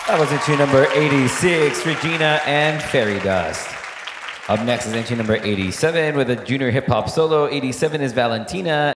That was entry number 86, Regina and Fairy Dust. Up next is entry number 87 with a junior hip hop solo. 87 is Valentina.